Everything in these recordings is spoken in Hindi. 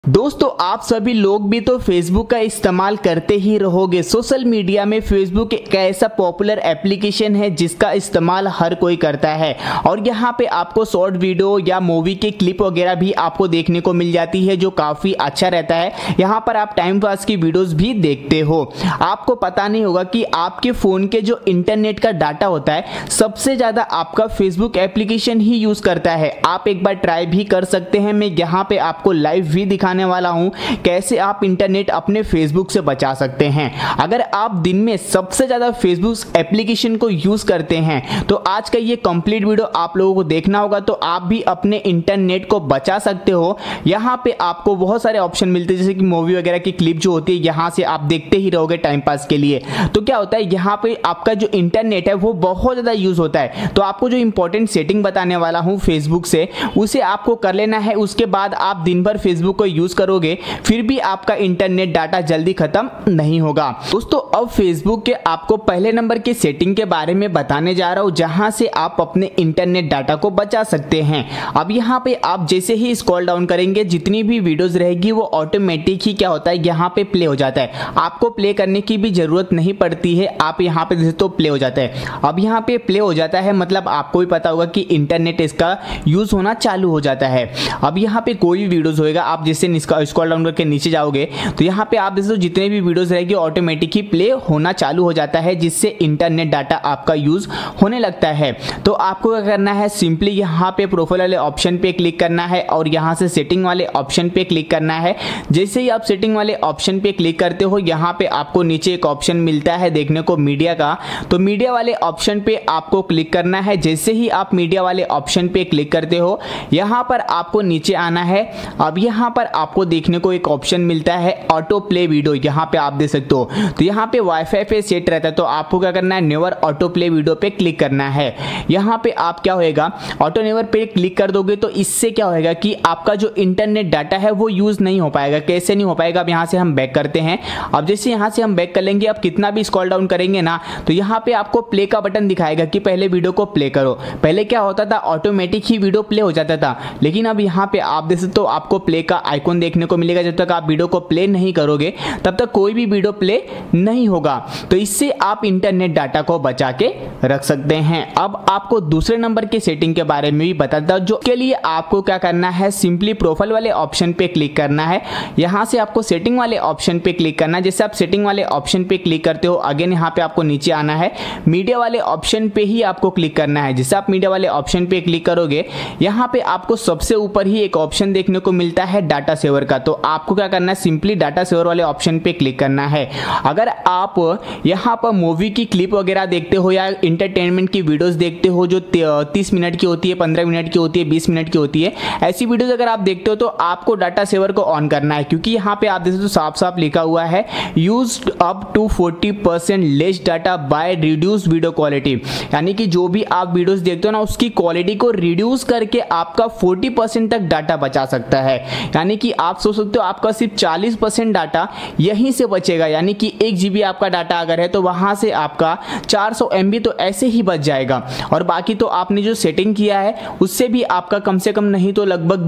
दोस्तों आप सभी लोग भी तो फेसबुक का इस्तेमाल करते ही रहोगे। सोशल मीडिया में फेसबुक एक ऐसा पॉपुलर एप्लीकेशन है जिसका इस्तेमाल हर कोई करता है और यहाँ पे आपको शॉर्ट वीडियो या मूवी के क्लिप वगैरह भी आपको देखने को मिल जाती है जो काफ़ी अच्छा रहता है। यहाँ पर आप टाइम पास की वीडियोस भी देखते हो। आपको पता नहीं होगा कि आपके फ़ोन के जो इंटरनेट का डाटा होता है सबसे ज़्यादा आपका फेसबुक एप्लीकेशन ही यूज़ करता है। आप एक बार ट्राई भी कर सकते हैं। मैं यहाँ पे आपको लाइव भी दिखाने वाला हूं कैसे आप इंटरनेट अपने फेसबुक से बचा सकते हैं। अगर आप दिन में सबसे ज्यादा फेसबुक एप्लीकेशन को यूज करते हैं तो आज का ये कंप्लीट वीडियो आप लोगों को देखना होगा तो आप भी अपने इंटरनेट को बचा सकते हो। यहाँ पे आपको बहुत सारे ऑप्शन मिलते हैं जैसे कि मूवी वगैरह की क्लिप जो होती है यहाँ से आप देखते ही रहोगे टाइम पास के लिए। तो क्या होता है यहाँ पे आपका जो इंटरनेट है वो बहुत ज्यादा यूज होता है। तो आपको जो इंपॉर्टेंट सेटिंग बताने वाला हूँ फेसबुक से उसे आपको कर लेना है। उसके बाद आप दिन भर फेसबुक को यूज करोगे फिर भी आपका इंटरनेट डाटा जल्दी खत्म नहीं होगा। दोस्तों अब फेसबुक के आपको पहले नंबर की सेटिंग के बारे में बताने जा रहा हूं जहां से आप अपने इंटरनेट डाटा को बचा सकते हैं। अब यहां पे आप जैसे ही स्क्रॉल डाउन करेंगे जितनी भी वीडियोस रहेगी वो ऑटोमेटिक ही क्या होता है यहाँ पे प्ले हो जाता है। आपको प्ले करने की भी जरूरत नहीं पड़ती है। आप यहाँ पे जैसे तो प्ले हो जाता है। अब यहाँ पे प्ले हो जाता है मतलब आपको भी पता होगा कि इंटरनेट इसका यूज होना चालू हो जाता है। अब यहाँ पे कोई भी वीडियोस होएगा आप जैसे स्क्रॉल डाउन करके नीचे जाओगे तो यहाँ पे आप देखो जितने भी वीडियोस रहेगी ऑटोमेटिक ही प्ले होना चालू हो जाता है जिससे इंटरनेट डाटा आपका यूज होने लगता है। तो आपको क्या करना है सिंपली यहाँ पे प्रोफाइल वाले ऑप्शन पे क्लिक करना है और यहाँ से सेटिंग वाले ऑप्शन पे क्लिक करना है। जैसे ही आप सेटिंग वाले ऑप्शन पे क्लिक करते हो यहाँ पे आपको नीचे एक ऑप्शन मिलता है देखने को मीडिया का। तो मीडिया वाले ऑप्शन पे आपको क्लिक करना है। जैसे ही आप मीडिया वाले ऑप्शन पे क्लिक करते हो यहाँ पर आपको नीचे आना है। अब यहाँ पर आपको देखने को एक ऑप्शन मिलता है ऑटो प्ले वीडियो। यहाँ पे आप देख सकते हो तो यहाँ पे वाईफाई पे सेट रहता है तो आपको क्या करना है नेवर ऑटो प्ले वीडियो पे क्लिक करना है। यहाँ पे आप क्या होएगा ऑटो नेवर पे क्लिक कर दोगे तो इससे क्या होएगा कि आपका जो इंटरनेट डाटा है वो यूज नहीं हो पाएगा। कैसे नहीं हो पाएगा अब यहाँ से हम बैक करते हैं। अब जैसे यहाँ से हम बैक कर लेंगे अब कितना भी स्क्रॉल डाउन करेंगे ना तो यहाँ पे आपको प्ले का बटन दिखाएगा कि पहले वीडियो को प्ले करो। पहले क्या होता था ऑटोमेटिक ही वीडियो प्ले हो जाता था लेकिन अब यहाँ पे आप देख सकते हो आपको प्ले का आइकॉन देखने को मिलेगा। जब तक आप वीडियो को प्ले नहीं करोगे तब तक कोई भी वीडियो प्ले नहीं होगा। तो इससे आप इंटरनेट डाटा को बचा के रख सकते हैं। अब आपको दूसरे नंबर की सेटिंग के बारे में भी बताता हूं जो के लिए आपको क्या करना है सिंपली प्रोफाइल वाले ऑप्शन पे क्लिक करना है। यहां से आपको सेटिंग वाले ऑप्शन पे क्लिक करना है। जैसे आप सेटिंग वाले ऑप्शन पे क्लिक करते हो अगेन यहाँ पे आपको नीचे आना है। मीडिया वाले ऑप्शन पे ही आपको क्लिक करना है। जैसे आप मीडिया वाले ऑप्शन पे क्लिक करोगे यहाँ पे आपको सबसे ऊपर ही एक ऑप्शन देखने को मिलता है डाटा सेवर का। तो आपको क्या करना है सिंपली डाटा सेवर वाले ऑप्शन पे क्लिक करना है। अगर आप यहाँ पर मूवी की क्लिप वगैरह देखते हो या इंटरटेनमेंट की वीडियोस देखते हो जो 30 मिनट की होती है 15 मिनट की होती है 20 मिनट की होती है ऐसी वीडियोस अगर आप देखते हो तो आपको डाटा सेवर को ऑन करना है क्योंकि यहाँ पे आप देखते हो तो साफ साफ लिखा हुआ है use up to 40% less data by reduce video quality. यानी कि जो भी आप वीडियोस देखते हो ना उसकी क्वालिटी को रिड्यूस करके आपका 40% तक डाटा बचा सकता है। यानी कि आप सोच सकते हो आपका सिर्फ 40% डाटा यहीं से बचेगा। यानी कि 1 GB आपका डाटा अगर है तो वहां से आपका 400 MB तो ऐसे ही बच जाएगा और बाकी तो आपने जो सेटिंग किया है उससे भी आपका कम से कम नहीं तो लगभग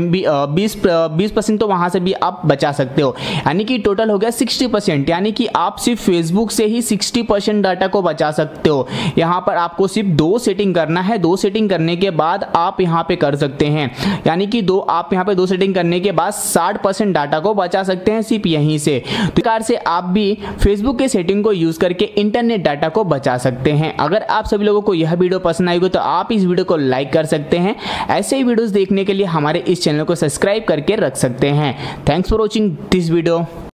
20% तो वहां से भी आप बचा सकते हो। यानी कि टोटल हो गया 60%। यानी कि आप सिर्फ फेसबुक से ही 60% डाटा को बचा सकते हो। यहाँ पर आपको सिर्फ 2 सेटिंग करना है। 2 सेटिंग करने के बाद आप यहाँ पे कर सकते हैं। यानी कि आप यहाँ पे 2 सेटिंग करने के बाद 60% डाटा को बचा सकते हैं सिर्फ यहीं से। तो इस प्रकार से आप भी फेसबुक के सेटिंग को यूज करके इंटरनेट डाटा को बचा सकते हैं। अगर आप सभी लोगों को यह वीडियो पसंद आएगी तो आप इस वीडियो को लाइक कर सकते हैं। ऐसे ही वीडियोस देखने के लिए हमारे इस चैनल को सब्सक्राइब करके रख सकते हैं। Thanks for watching this video.